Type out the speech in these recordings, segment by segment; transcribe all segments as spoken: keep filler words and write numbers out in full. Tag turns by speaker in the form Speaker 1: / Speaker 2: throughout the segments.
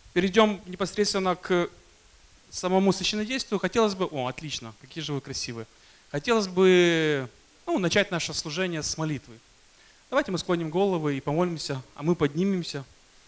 Speaker 1: перейдем непосредственно к самому священнодействию. Хотелось бы... О, отлично, какие же вы красивые. Хотелось бы ну, начать наше служение с молитвы. Давайте мы склоним головы и помолимся, а мы поднимемся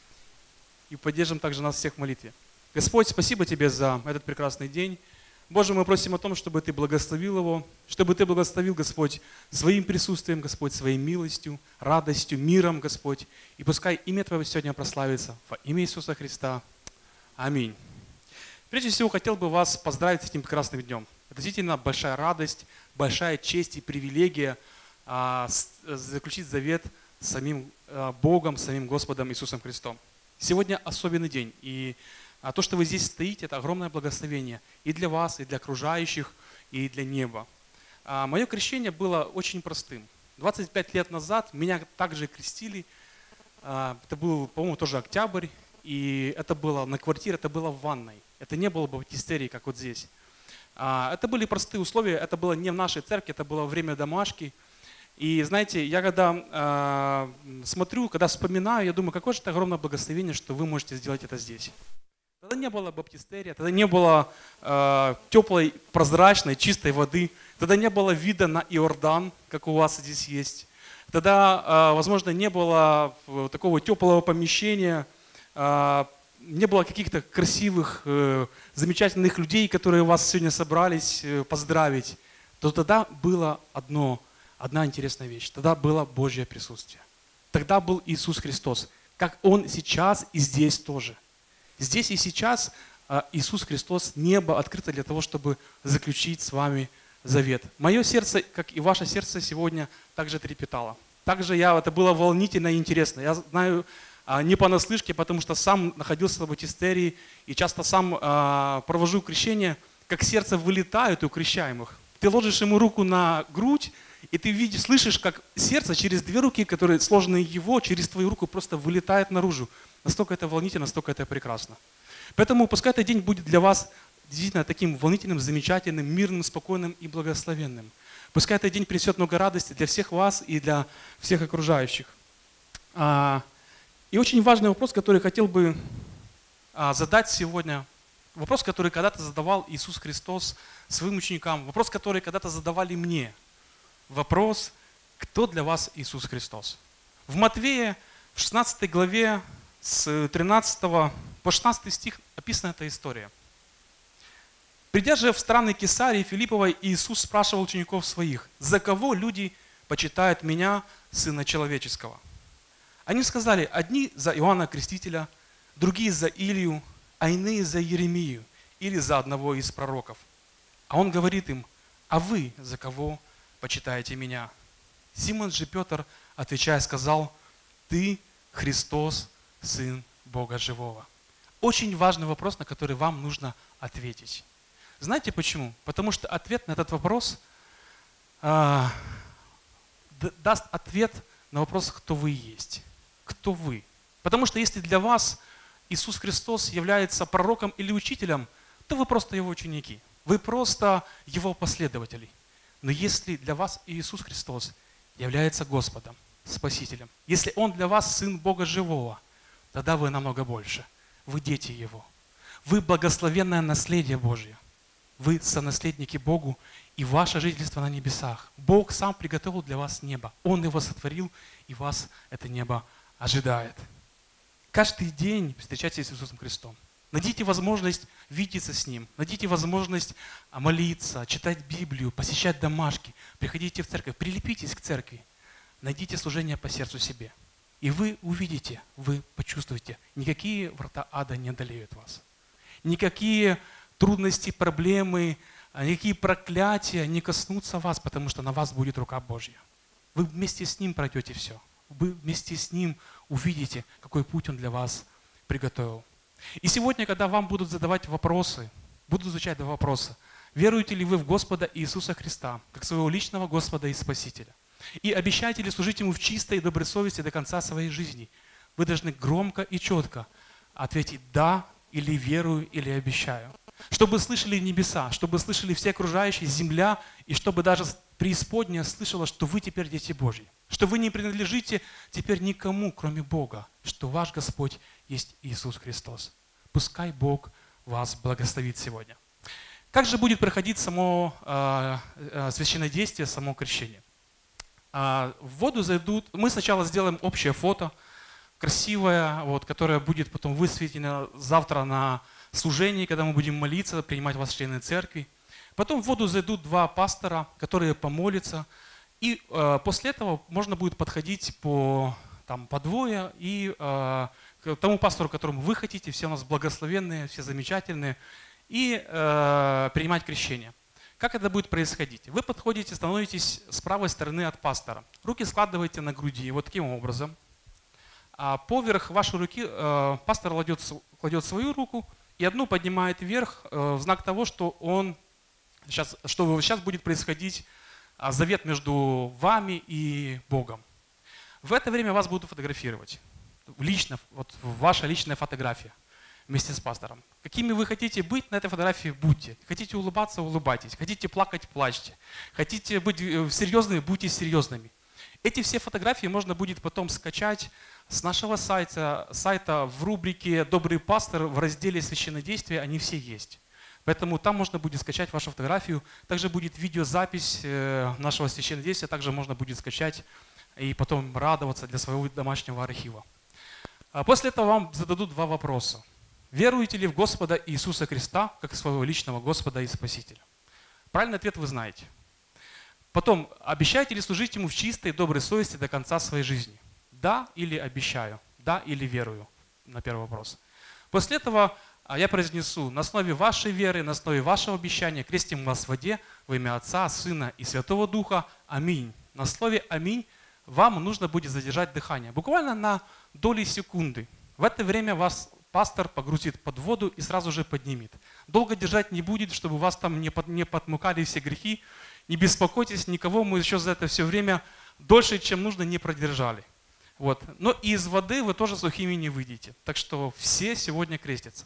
Speaker 1: и поддержим также нас всех в молитве. Господь, спасибо Тебе за этот прекрасный день. Боже, мы просим о том, чтобы Ты благословил его, чтобы Ты благословил, Господь, своим присутствием, Господь, своей милостью, радостью, миром, Господь. И пускай имя Твое сегодня прославится во имя Иисуса Христа. Аминь. Прежде всего, хотел бы вас поздравить с этим прекрасным днем. Это действительно большая радость, большая честь и привилегия а, с, заключить завет с самим а, Богом, с самим Господом Иисусом Христом. Сегодня особенный день, и а, то, что вы здесь стоите, это огромное благословение и для вас, и для окружающих, и для неба. А, мое крещение было очень простым. двадцать пять лет назад меня также крестили. А, это был, по-моему, тоже октябрь, и это было на квартире, это было в ванной. Это не было баптистерии, как вот здесь. Это были простые условия, это было не в нашей церкви, это было время домашки. И знаете, я когда э, смотрю, когда вспоминаю, я думаю, какое же это огромное благословение, что вы можете сделать это здесь. Тогда не было баптистерия, тогда не было э, теплой, прозрачной, чистой воды, тогда не было вида на Иордан, как у вас здесь есть. Тогда, э, возможно, не было такого теплого помещения, э, не было каких-то красивых, э, замечательных людей, которые вас сегодня собрались э, поздравить, то тогда было одно, одна интересная вещь. Тогда было Божье присутствие. Тогда был Иисус Христос, как Он сейчас и здесь тоже. Здесь и сейчас э, Иисус Христос, небо открыто для того, чтобы заключить с вами завет. Мое сердце, как и ваше сердце сегодня, также трепетало. Также я, это было волнительно и интересно. Я знаю, не понаслышке, потому что сам находился в баптистерии и часто сам э, провожу крещение, как сердце вылетает у крещаемых. Ты ложишь ему руку на грудь, и ты видишь, слышишь, как сердце через две руки, которые сложены его, через твою руку просто вылетает наружу. Настолько это волнительно, настолько это прекрасно. Поэтому пускай этот день будет для вас действительно таким волнительным, замечательным, мирным, спокойным и благословенным. Пускай этот день принесет много радости для всех вас и для всех окружающих. И очень важный вопрос, который хотел бы а, задать сегодня, вопрос, который когда-то задавал Иисус Христос своим ученикам, вопрос, который когда-то задавали мне. Вопрос, кто для вас Иисус Христос? В Матвея, в шестнадцатой главе, с тринадцатого по шестнадцатый стих описана эта история. Придя же в страны Кесарии Филипповой, Иисус спрашивал учеников своих: «За кого люди почитают меня, Сына Человеческого?» Они сказали: одни за Иоанна Крестителя, другие за Илию, а иные за Иеремию или за одного из пророков. А он говорит им: а вы за кого почитаете меня? Симон же Петр, отвечая, сказал: ты Христос, Сын Бога Живого. Очень важный вопрос, на который вам нужно ответить. Знаете почему? Потому что ответ на этот вопрос э, даст ответ на вопрос, кто вы есть. Кто вы? Потому что если для вас Иисус Христос является пророком или учителем, то вы просто Его ученики. Вы просто Его последователи. Но если для вас Иисус Христос является Господом, Спасителем, если Он для вас Сын Бога Живого, тогда вы намного больше. Вы дети Его. Вы благословенное наследие Божье. Вы сонаследники Богу, и ваше жительство на небесах. Бог сам приготовил для вас небо. Он его сотворил, и вас это небо ожидает. Каждый день встречайтесь с Иисусом Христом. Найдите возможность видеться с Ним. Найдите возможность молиться, читать Библию, посещать домашки. Приходите в церковь, прилепитесь к церкви. Найдите служение по сердцу себе. И вы увидите, вы почувствуете, никакие врата ада не одолеют вас. Никакие трудности, проблемы, никакие проклятия не коснутся вас, потому что на вас будет рука Божья. Вы вместе с Ним пройдете все. Вы вместе с Ним увидите, какой путь Он для вас приготовил. И сегодня, когда вам будут задавать вопросы, будут звучать два вопроса. Веруете ли вы в Господа Иисуса Христа, как своего личного Господа и Спасителя? И обещаете ли служить Ему в чистой и доброй совести до конца своей жизни? Вы должны громко и четко ответить «да» или «верую» или «обещаю». Чтобы слышали небеса, чтобы слышали все окружающие, земля, и чтобы даже преисподняя слышала, что вы теперь дети Божьи, что вы не принадлежите теперь никому, кроме Бога, что ваш Господь есть Иисус Христос. Пускай Бог вас благословит сегодня. Как же будет проходить само э, э, священное действие, само крещение? Э, в воду зайдут, мы сначала сделаем общее фото, красивое, вот, которое будет потом высветлено завтра на служении, когда мы будем молиться, принимать вас члены церкви. Потом в воду зайдут два пастора, которые помолятся. И э, после этого можно будет подходить по, там, по двое и э, к тому пастору, которому вы хотите, все у нас благословенные, все замечательные, и э, принимать крещение. Как это будет происходить? Вы подходите, становитесь с правой стороны от пастора. Руки складываете на груди, вот таким образом. А поверх вашей руки э, пастор кладет, кладет свою руку и одну поднимает вверх э, в знак того, что, он сейчас, что сейчас будет происходить э, завет между вами и Богом. В это время вас будут фотографировать. Лично, вот ваша личная фотография вместе с пастором. Какими вы хотите быть, на этой фотографии будьте. Хотите улыбаться, улыбайтесь. Хотите плакать, плачьте. Хотите быть серьезными, будьте серьезными. Эти все фотографии можно будет потом скачать с нашего сайта, сайта в рубрике «Добрый пастор» в разделе «Священнодействие», они все есть. Поэтому там можно будет скачать вашу фотографию. Также будет видеозапись нашего священнодействия, также можно будет скачать и потом радоваться для своего домашнего архива. После этого вам зададут два вопроса. Веруете ли в Господа Иисуса Христа, как своего личного Господа и Спасителя? Правильный ответ вы знаете. Потом, обещаете ли служить Ему в чистой и доброй совести до конца своей жизни? Да или обещаю? Да или верую? На первый вопрос. После этого я произнесу: на основе вашей веры, на основе вашего обещания крестим вас в воде во имя Отца, Сына и Святого Духа. Аминь. На слове «Аминь» вам нужно будет задержать дыхание. Буквально на доли секунды. В это время вас пастор погрузит под воду и сразу же поднимет. Долго держать не будет, чтобы вас там не, под, не подмыкали все грехи. Не беспокойтесь, никого мы еще за это все время дольше, чем нужно, не продержали. Вот. Но и из воды вы тоже сухими не выйдете. Так что все сегодня крестятся.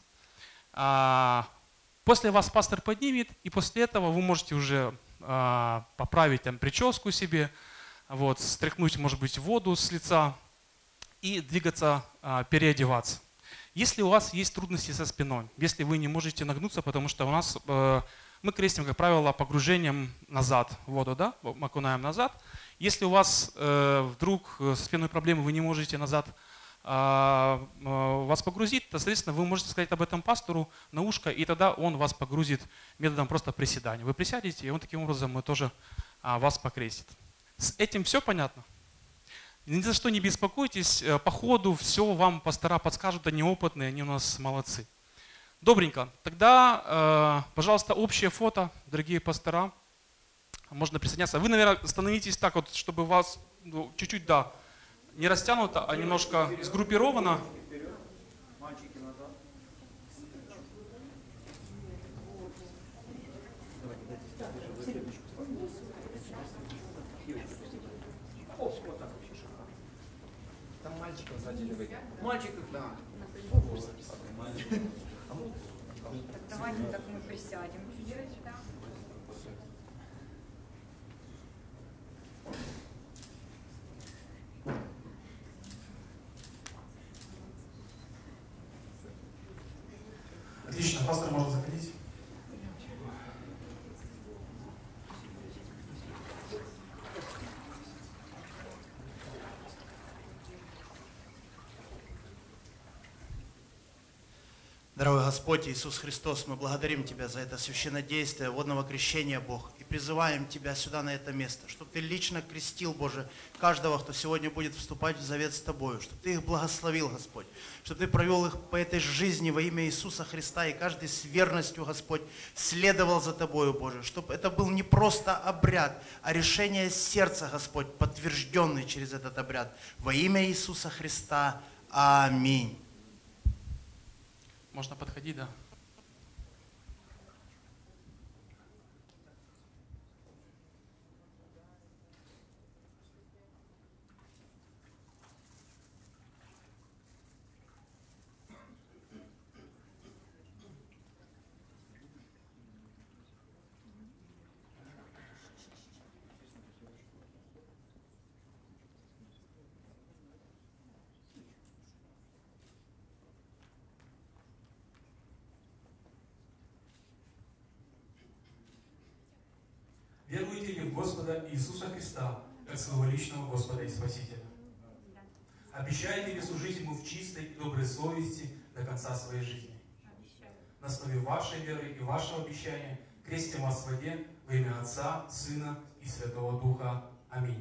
Speaker 1: А, после вас пастор поднимет, и после этого вы можете уже а, поправить там прическу себе, вот, стряхнуть, может быть, воду с лица и двигаться, а, переодеваться. Если у вас есть трудности со спиной, если вы не можете нагнуться, потому что у нас э, мы крестим, как правило, погружением назад в воду, да, окунаем назад. Если у вас э, вдруг со спиной проблемы, вы не можете назад э, э, вас погрузить, то, соответственно, вы можете сказать об этом пастору на ушко, и тогда он вас погрузит методом просто приседания. Вы присядете, и он таким образом мы тоже э, вас покрестит. С этим все понятно? Ни за что не беспокойтесь, по ходу все вам пастора подскажут, они опытные, они у нас молодцы. Добренько. Тогда, пожалуйста, общее фото, дорогие пастора. Можно присоединяться. Вы, наверное, становитесь так вот, чтобы вас ну, чуть-чуть, да, не растянуто, а немножко сгруппировано.
Speaker 2: Мальчиков, да.
Speaker 3: Так давайте так мы присядем.
Speaker 1: Отлично, пастор, можно заходить.
Speaker 2: Дорогой Господь Иисус Христос, мы благодарим Тебя за это священное действие водного крещения, Бог, и призываем Тебя сюда, на это место, чтобы Ты лично крестил, Боже, каждого, кто сегодня будет вступать в завет с Тобою, чтобы Ты их благословил, Господь, чтобы Ты провел их по этой жизни во имя Иисуса Христа, и каждый с верностью, Господь, следовал за Тобою, Боже, чтобы это был не просто обряд, а решение сердца, Господь, подтвержденный через этот обряд. Во имя Иисуса Христа. Аминь.
Speaker 1: Можно подходить, да. Господа Иисуса Христа как своего личного Господа и Спасителя? Обещаете ли служить Ему в чистой и доброй совести до конца своей жизни? На основе вашей веры и вашего обещания крестим вас в воде во имя Отца, Сына и Святого Духа. Аминь.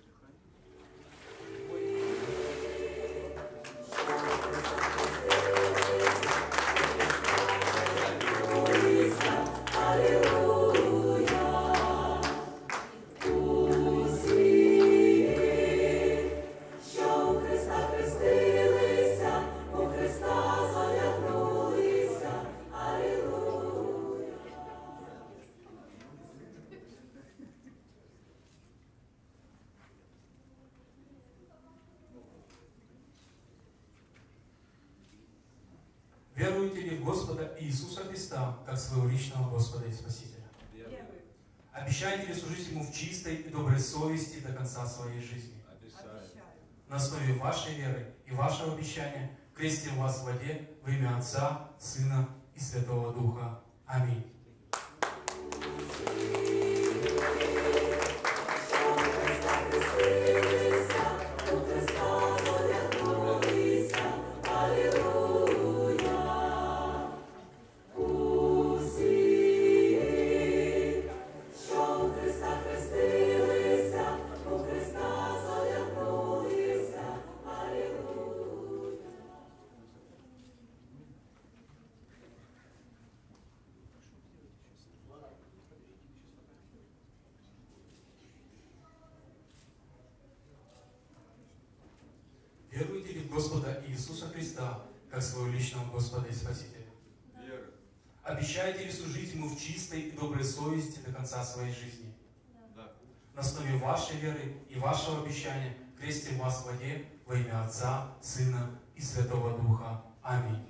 Speaker 1: Веруете ли в Господа Иисуса Христа как своего личного Господа и Спасителя?
Speaker 3: Верую.
Speaker 1: Обещаете ли служить Ему в чистой и доброй совести до конца своей жизни?
Speaker 3: Обещаю.
Speaker 1: На основе вашей веры и вашего обещания крестим вас в воде во имя Отца, Сына и Святого Духа. Аминь. Веруете ли в Господа Иисуса Христа как своего личного Господа и Спасителя?
Speaker 4: Верю.
Speaker 1: Обещаете ли служить Ему в чистой и доброй совести до конца своей жизни?
Speaker 4: Да.
Speaker 1: На основе вашей веры и вашего обещания крестим вас в воде во имя Отца, Сына и Святого Духа. Аминь.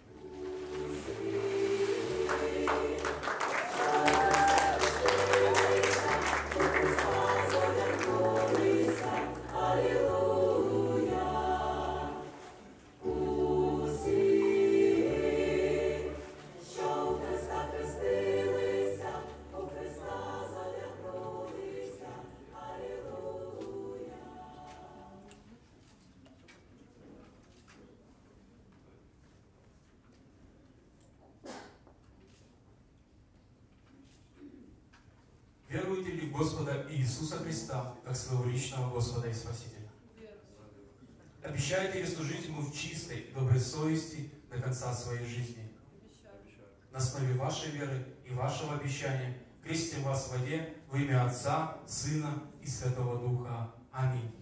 Speaker 1: Веруете ли в Господа Иисуса Христа как своего личного Господа и Спасителя? Обещаете ли служить Ему в чистой и доброй совести до конца своей жизни? На основе вашей веры и вашего обещания крестим вас в воде во имя Отца, Сына и Святого Духа. Аминь.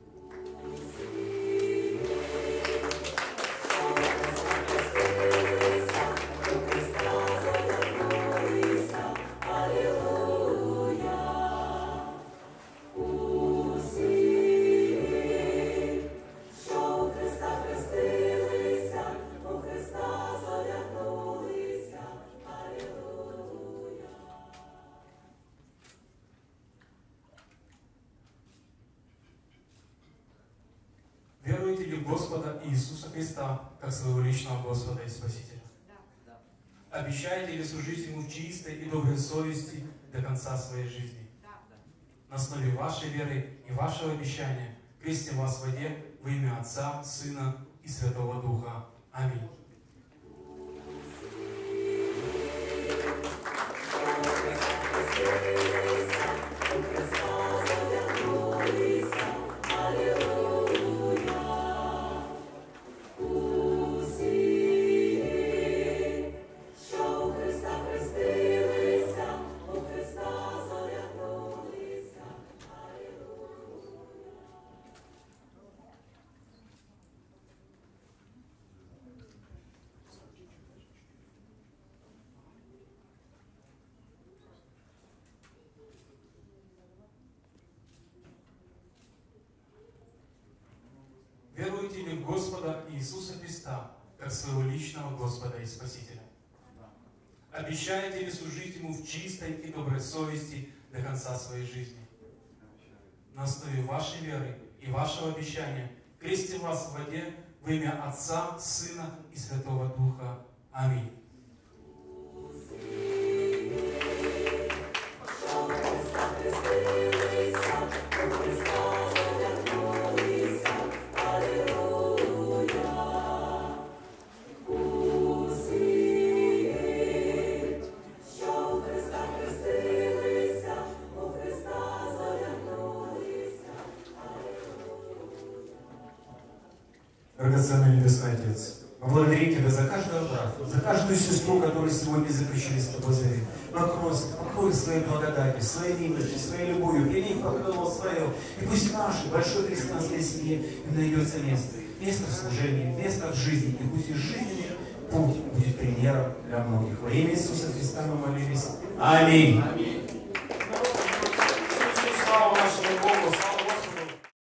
Speaker 1: Веруете ли в Господа Иисуса Христа как своего личного Господа и Спасителя?
Speaker 3: Да.
Speaker 1: Обещаете ли служить Ему в чистой и доброй совести до конца своей жизни?
Speaker 3: Да.
Speaker 1: На основе вашей веры и вашего обещания крестим вас в воде во имя Отца, Сына и Святого Духа. Аминь. Веруете ли в Господа Иисуса Христа как своего личного Господа и Спасителя? Обещаете ли служить Ему в чистой и доброй совести до конца своей жизни? На основе вашей веры и вашего обещания крестим вас в воде во имя Отца, Сына и Святого Духа. Аминь.
Speaker 5: Христос.
Speaker 4: Драгоценный Небесный Отец, мы благодарим Тебя за каждого брата, за каждую сестру, которые сегодня заключили с Тобой завет. Покрой, покрой своей благодатью, своей милостью, своей любовью, прими их покрыло свое. И пусть в нашей большой христианской семье им найдется место. Место в служении, место в жизни. И пусть их жизненный путь будет примером для многих. Во имя Иисуса Христа мы молились. Аминь.